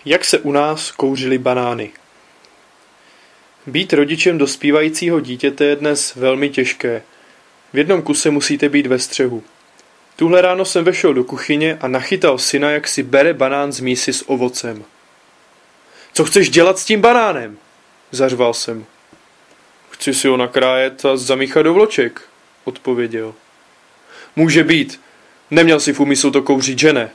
Jak se u nás kouřily banány. Být rodičem dospívajícího dítěte je dnes velmi těžké. V jednom kuse musíte být ve střehu. Tuhle ráno jsem vešel do kuchyně a nachytal syna, jak si bere banán z mísy s ovocem. Co chceš dělat s tím banánem? Zařval jsem. Chci si ho nakrájet a zamíchat do vloček, odpověděl. Může být. Neměl si v úmyslu to kouřit, že ne?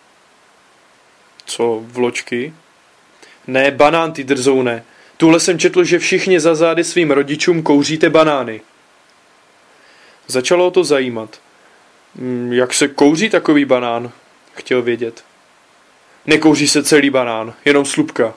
Co, vločky? Ne, banán, ty drzoune. Tuhle jsem četl, že všichni za zády svým rodičům kouříte banány. Začalo ho to zajímat. Jak se kouří takový banán? Chtěl vědět. Nekouří se celý banán, jenom slupka.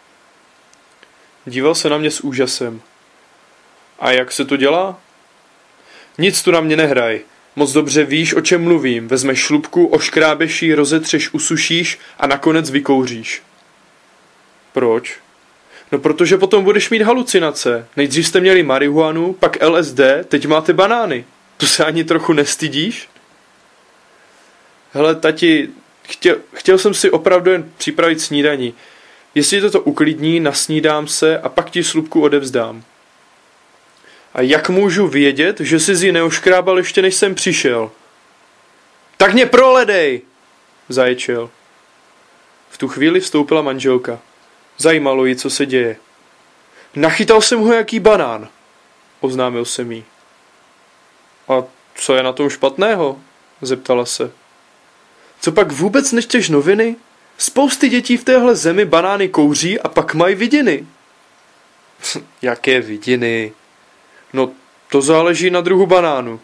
Díval se na mě s úžasem. A jak se to dělá? Nic tu na mě nehraj. Moc dobře víš, o čem mluvím. Vezmeš šlupku, oškrábeš ji, rozetřeš, usušíš a nakonec vykouříš. Proč? No protože potom budeš mít halucinace. Nejdřív jste měli marihuanu, pak LSD, teď máte banány. To se ani trochu nestydíš? Hele, tati, chtěl jsem si opravdu jen připravit snídani. Jestli to uklidní, nasnídám se a pak ti slupku odevzdám. A jak můžu vědět, že jsi ji neoškrábal ještě než jsem přišel? Tak mě proledej! Zaječel. V tu chvíli vstoupila manželka. Zajímalo ji, co se děje. Nachytal jsem ho jaký banán, oznámil jsem jí. A co je na tom špatného? Zeptala se. Co pak vůbec nečteš noviny? Spousty dětí v téhle zemi banány kouří a pak mají vidiny. Jaké vidiny? No, to záleží na druhu banánu.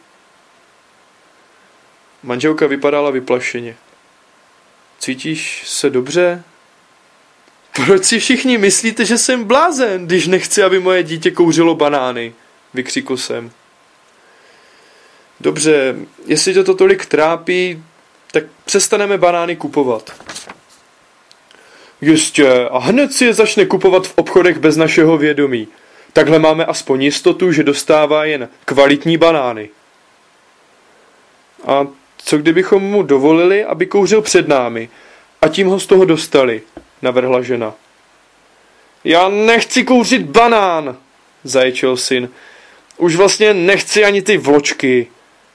Manželka vypadala vyplašeně. Cítíš se dobře? Proč si všichni myslíte, že jsem blázen, když nechci, aby moje dítě kouřilo banány? Vykřikl jsem. Dobře, jestli tě to tolik trápí, tak přestaneme banány kupovat. Jistě, a hned si je začne kupovat v obchodech bez našeho vědomí. Takhle máme aspoň jistotu, že dostává jen kvalitní banány. A co kdybychom mu dovolili, aby kouřil před námi a tím ho z toho dostali, navrhla žena. Já nechci kouřit banán, zaječel syn. Už vlastně nechci ani ty vločky.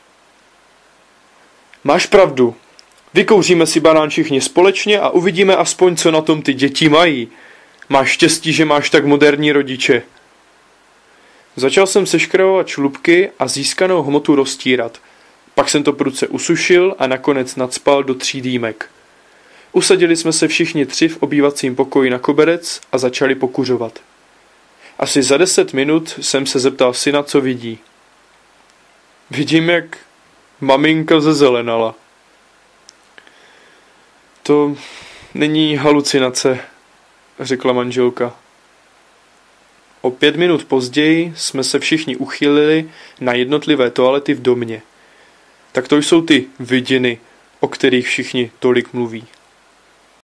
Máš pravdu. Vykouříme si banán všichni společně a uvidíme aspoň, co na tom ty děti mají. Máš štěstí, že máš tak moderní rodiče. Začal jsem seškravovat šlupky a získanou hmotu roztírat. Pak jsem to prudce usušil a nakonec nacpal do 3 dýmek. Usadili jsme se všichni 3 v obývacím pokoji na koberec a začali pokuřovat. Asi za 10 minut jsem se zeptal syna, co vidí. Vidím, jak maminka zezelenala. To není halucinace, řekla manželka. O 5 minut později jsme se všichni uchýlili na jednotlivé toalety v domě. Tak to jsou ty vidiny, o kterých všichni tolik mluví.